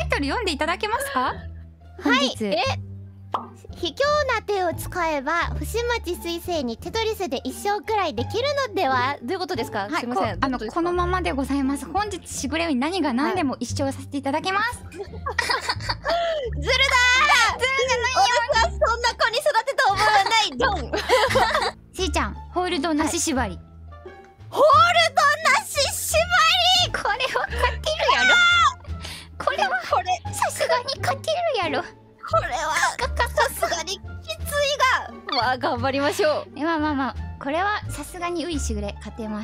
トル読んでいただけますか？ はい。 卑卑怯な手を使えば星町彗星にテトリスで一生くらいできるのでは？どういうことですか？すいません。 このままでございます。本日しぐれよに何が何でも一生させていただきます。 ずるだー。ずるじゃないよ。私はそんな子に育てた覚えはない。ドン。 しーちゃん、ホールドなし縛り。 ホールドなし縛り。 これは勝てるやろ。これはさすがに勝てるやろ。 これはさすがにきついが、まあ頑張りましょう。 まあこれはさすがにういしぐれ勝てます。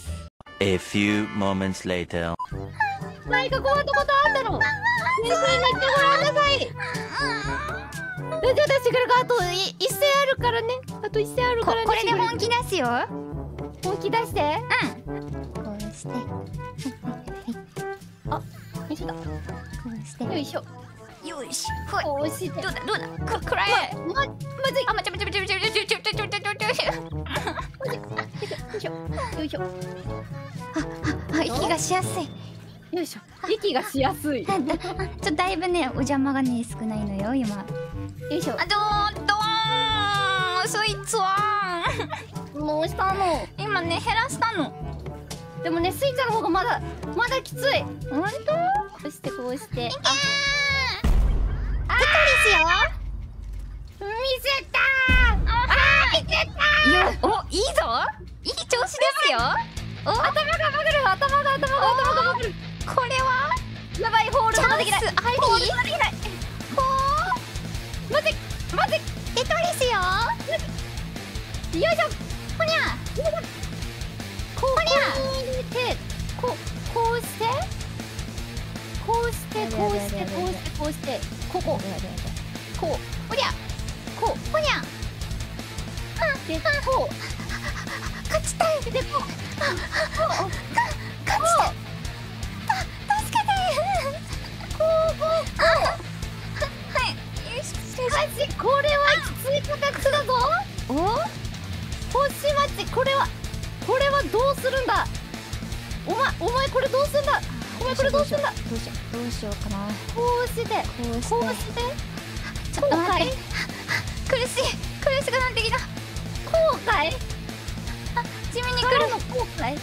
A few moments later. 何か困ったことあったの？先生に言ってごらんなさい。大丈夫だ、しぐれがあと一戦あるからね。あと一戦あるからね。 これで本気出すよ。 本気出して。 こうしてあ、よいしょだ。 こうしてよいしょ。 よし、ほい。 こうして。 どうだくらえ。 まずい。 あ、まちょ。 よいしょ。 息がしやすい。 よいしょ。息がしやすい。 だいぶね、お邪魔がね、少ないのよ、今。 よいしょ。 ドーンそいつはどうしたの？ 今ね、減らしたの。 でもね、スイちゃんの方がまだきつい。 ほんと？ こうしてこうして。 テトリスよ。 見せたー。見せたー。 お、いいぞ。いい調子ですよ。お、 頭がバグる。 これはやばい、ホールドができない。 チャンスあり。 ホールドができない。まずい。 テトリスよ。 よいしょ。 ほにゃ。 こうしてこうしてここほりゃ。 こうほにゃ。 でこう勝ちたい。 でこう勝ちたい。助けて。はい。よし。 これはきつい形だぞ。星町、これはどうするんだ。お前これどうするんだ。 どうしようかな。 こうしてちょっと待って。苦しくなってきた。 後悔。 地味に来る。 後悔。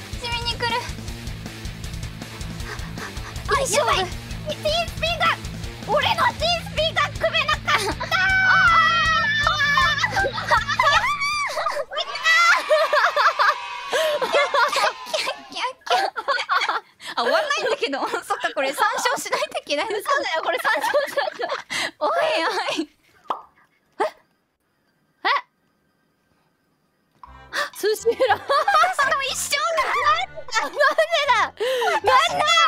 やばい。 TSP が俺の TSP が組めなかった。 終わんないんだけど。そっか、これ参照しないといけない。 そうだよ、これ参照しないと。 おい。 寿司ラ。 私の一生が。 なんでだ。